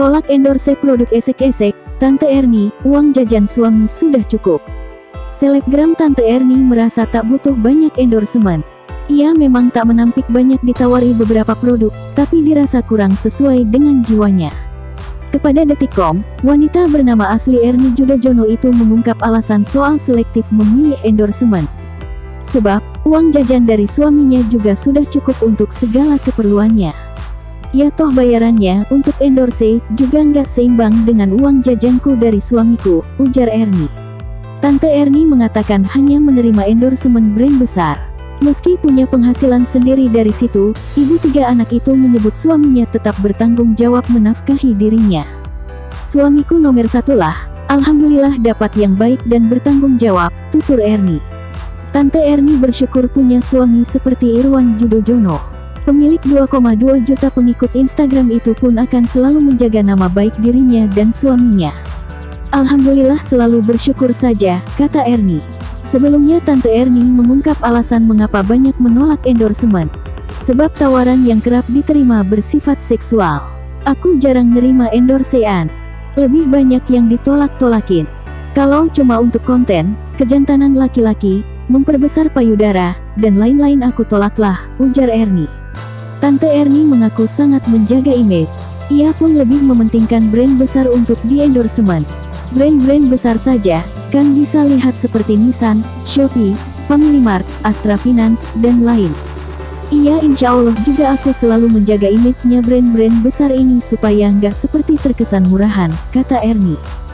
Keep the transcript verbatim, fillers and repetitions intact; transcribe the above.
Tolak endorse produk esek-esek, Tante Erni, uang jajan suami sudah cukup. Selebgram Tante Erni merasa tak butuh banyak endorsement. Ia memang tak menampik banyak ditawari beberapa produk, tapi dirasa kurang sesuai dengan jiwanya. Kepada Detik titik com, wanita bernama asli Erni Judojono itu mengungkap alasan soal selektif memilih endorsement. Sebab, uang jajan dari suaminya juga sudah cukup untuk segala keperluannya. Ya toh bayarannya untuk endorse juga nggak seimbang dengan uang jajanku dari suamiku, ujar Erni. Tante Erni mengatakan hanya menerima endorsement brand besar. Meski punya penghasilan sendiri dari situ, ibu tiga anak itu menyebut suaminya tetap bertanggung jawab menafkahi dirinya. Suamiku nomor satu lah, alhamdulillah dapat yang baik dan bertanggung jawab, tutur Erni. Tante Erni bersyukur punya suami seperti Irwan Judojono. Pemilik dua koma dua juta pengikut Instagram itu pun akan selalu menjaga nama baik dirinya dan suaminya. Alhamdulillah selalu bersyukur saja, kata Erni. Sebelumnya Tante Erni mengungkap alasan mengapa banyak menolak endorsement. Sebab tawaran yang kerap diterima bersifat seksual. Aku jarang nerima endorsean. Lebih banyak yang ditolak-tolakin. Kalau cuma untuk konten, kejantanan laki-laki, memperbesar payudara, dan lain-lain aku tolaklah, ujar Erni. Tante Erni mengaku sangat menjaga image. Ia pun lebih mementingkan brand besar untuk di-endorsement. Brand-brand besar saja, kan bisa lihat seperti Nissan, Shopee, Family Mart, Astra Finance, dan lain. Iya insya Allah juga aku selalu menjaga image-nya brand-brand besar ini supaya nggak seperti terkesan murahan, kata Erni.